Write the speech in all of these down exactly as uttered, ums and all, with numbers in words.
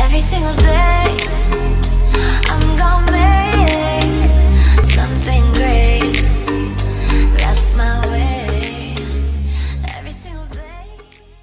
Every single day I'm gonna make something great. That's my way. Every single day.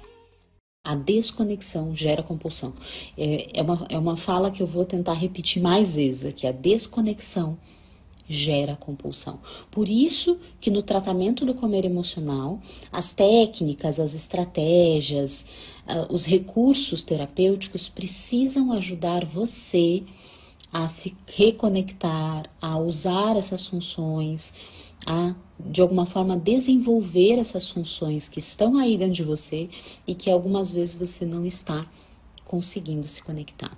A desconexão gera compulsão. É, é, uma, é uma fala que eu vou tentar repetir mais vezes aqui. A desconexão gera compulsão. Por isso que no tratamento do comer emocional, as técnicas, as estratégias, uh, os recursos terapêuticos precisam ajudar você a se reconectar, a usar essas funções, a, de alguma forma, desenvolver essas funções que estão aí dentro de você e que algumas vezes você não está conseguindo se conectar.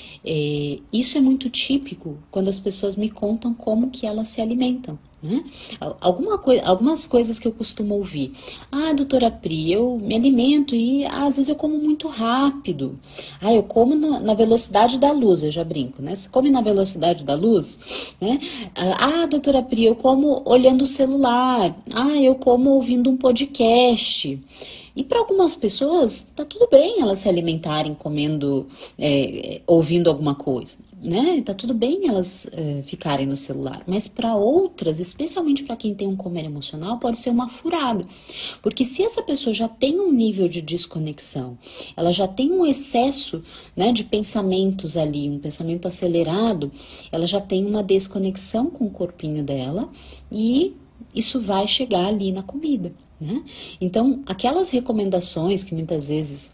É, isso é muito típico quando as pessoas me contam como que elas se alimentam, né? Alguma coi- algumas coisas que eu costumo ouvir. Ah, doutora Pri, eu me alimento e ah, às vezes eu como muito rápido. Ah, eu como na, na velocidade da luz, eu já brinco, né? Você come na velocidade da luz, né? Ah, doutora Pri, eu como olhando o celular. Ah, eu como ouvindo um podcast. E para algumas pessoas, tá tudo bem elas se alimentarem comendo, é, ouvindo alguma coisa, né? Tá tudo bem elas é, ficarem no celular. Mas para outras, especialmente para quem tem um comer emocional, pode ser uma furada. Porque se essa pessoa já tem um nível de desconexão, ela já tem um excesso, né, de pensamentos ali, um pensamento acelerado, ela já tem uma desconexão com o corpinho dela e isso vai chegar ali na comida. Né? Então, aquelas recomendações que muitas vezes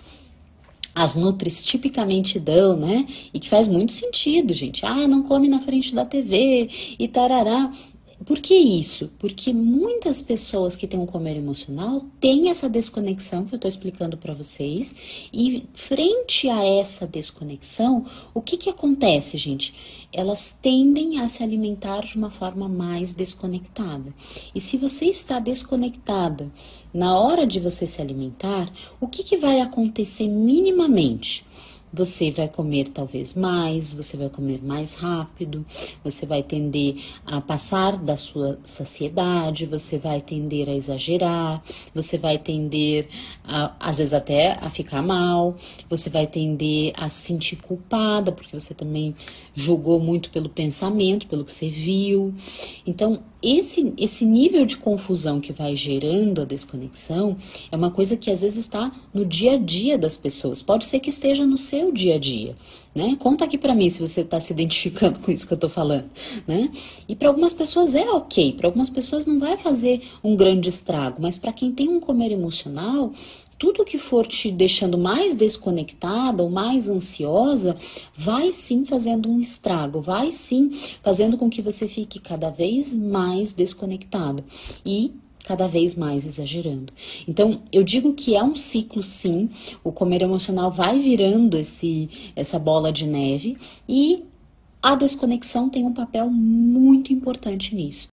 as nutris tipicamente dão, né? E que faz muito sentido, gente. Ah, não come na frente da T V e tarará. Por que isso? Porque muitas pessoas que têm um comer emocional têm essa desconexão que eu estou explicando para vocês. E frente a essa desconexão, o que que acontece, gente? Elas tendem a se alimentar de uma forma mais desconectada. E se você está desconectada na hora de você se alimentar, o que que vai acontecer minimamente? Você vai comer talvez mais, você vai comer mais rápido, você vai tender a passar da sua saciedade, você vai tender a exagerar, você vai tender, a, às vezes até a ficar mal, você vai tender a se sentir culpada, porque você também julgou muito pelo pensamento, pelo que você viu. Então, esse, esse nível de confusão que vai gerando a desconexão é uma coisa que às vezes está no dia a dia das pessoas. Pode ser que esteja no seu dia a dia, né? Conta aqui pra mim se você está se identificando com isso que eu tô falando, né? E para algumas pessoas é ok, para algumas pessoas não vai fazer um grande estrago, mas para quem tem um comer emocional, tudo que for te deixando mais desconectada ou mais ansiosa, vai sim fazendo um estrago, vai sim fazendo com que você fique cada vez mais desconectada e cada vez mais exagerando. Então, eu digo que é um ciclo sim, o comer emocional vai virando esse, essa bola de neve e a desconexão tem um papel muito importante nisso.